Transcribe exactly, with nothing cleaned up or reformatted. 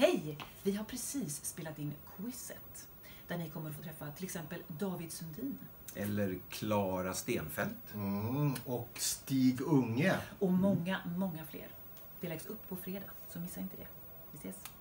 Hej! Vi har precis spelat in quizet. Där ni kommer att få träffa till exempel David Sundin. Eller Klara Stenfeldt. Mm, och Stig Unge. Och många, många fler. Det läggs upp på fredag, så missa inte det. Vi ses!